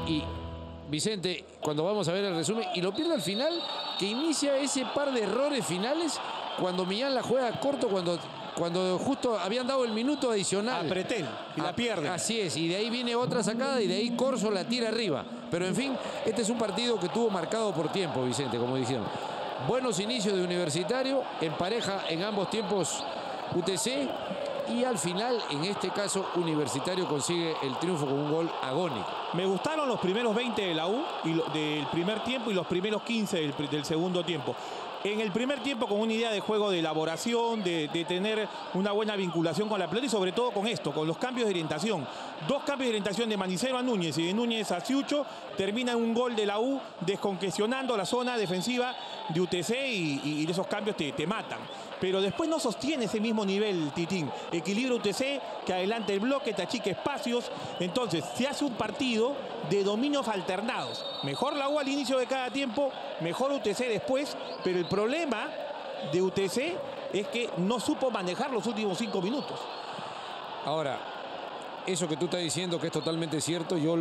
Y Vicente, cuando vamos a ver el resumen, y lo pierde al final, que inicia ese par de errores finales cuando Millán la juega corto, cuando justo habían dado el minuto adicional. A Pretel, y la pierde. Así es, y de ahí viene otra sacada y de ahí Corso la tira arriba. Pero en fin, este es un partido que tuvo marcado por tiempo, Vicente, como dijeron. Buenos inicios de Universitario, en pareja en ambos tiempos UTC, y al final, en este caso, Universitario consigue el triunfo con un gol agónico. Me gustaron los primeros 20 de la U del primer tiempo y los primeros 15 del segundo tiempo. En el primer tiempo con una idea de juego, de elaboración, de tener una buena vinculación con la pelota y sobre todo con esto, con los cambios de orientación. 2 cambios de orientación de Manicero a Núñez y de Núñez a Ciucho, termina en un gol de la U descongestionando la zona defensiva de UTC y esos cambios te matan. Pero después no sostiene ese mismo nivel, Titín. Equilibra UTC, que adelante el bloque, te achica espacios. Entonces, se hace un partido de dominios alternados. Mejor la U al inicio de cada tiempo, mejor UTC después, pero el problema de UTC es que no supo manejar los últimos 5 minutos. Ahora, eso que tú estás diciendo que es totalmente cierto, yo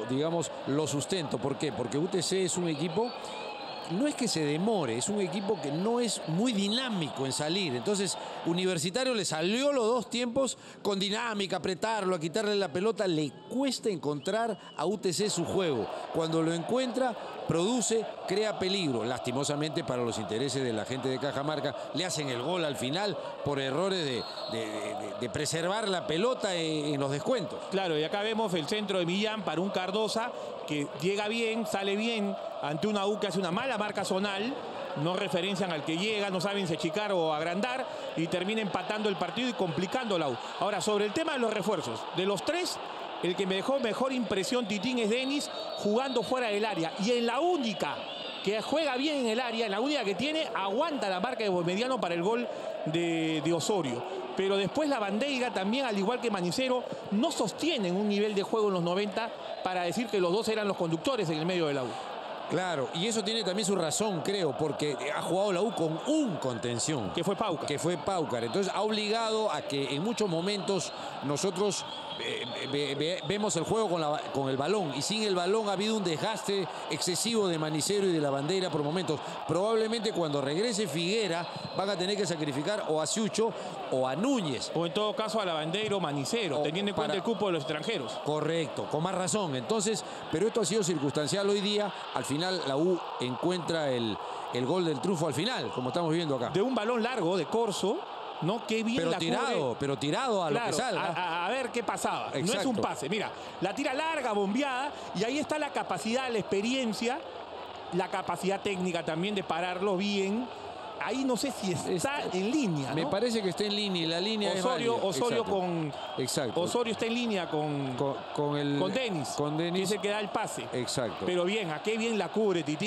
lo sustento. ¿Por qué? Porque UTC es un equipo, no es que se demore, es un equipo que no es muy dinámico en salir. Entonces, Universitario le salió los 2 tiempos con dinámica, apretarlo, a quitarle la pelota. Le cuesta encontrar a UTC su juego. Cuando lo encuentra, produce, crea peligro. Lastimosamente para los intereses de la gente de Cajamarca, le hacen el gol al final por errores de preservar la pelota en los descuentos. Claro, y acá vemos el centro de Millán para un Cardosa que llega bien, sale bien ante una U que hace una mala marca zonal. No referencian al que llega, no saben si achicar o agrandar y termina empatando el partido y complicando la U. Ahora, sobre el tema de los refuerzos, de los 3, el que me dejó mejor impresión, Titín, es Denis, jugando fuera del área. Y en la única que juega bien en el área, en la única que tiene, aguanta la marca de Mediano para el gol de Osorio. Pero después la Bandeira también, al igual que Manicero, no sostienen un nivel de juego en los 90 para decir que los 2 eran los conductores en el medio de la U. Claro, y eso tiene también su razón, creo, porque ha jugado la U con un contención. Que fue Paucar. Que fue Paucar. Entonces ha obligado a que en muchos momentos nosotros vemos el juego con el balón. Y sin el balón ha habido un desgaste excesivo de Manicero y de la Bandera por momentos. Probablemente cuando regrese Figuera van a tener que sacrificar o a Ciucho o a Núñez. O en todo caso a la Bandera o Manicero, teniendo en cuenta el cupo de los extranjeros. Correcto, con más razón. Entonces, pero esto ha sido circunstancial hoy día. Al final la U encuentra el gol del triunfo al final, como estamos viendo acá. De un balón largo de Corso, ¿no? Qué bien la cubre. Pero tirado a claro, lo que salga. A ver qué pasaba. Exacto. No es un pase. Mira, la tira larga, bombeada, y ahí está la capacidad, la experiencia, la capacidad técnica también de pararlo bien. Ahí no sé si está en línea, ¿no? Me parece que está en línea, y la línea Osorio Exacto. Osorio está en línea con Denis. Con Denis. Que es el que da el pase. Exacto. Pero bien, ¿a qué bien la cubre Titi?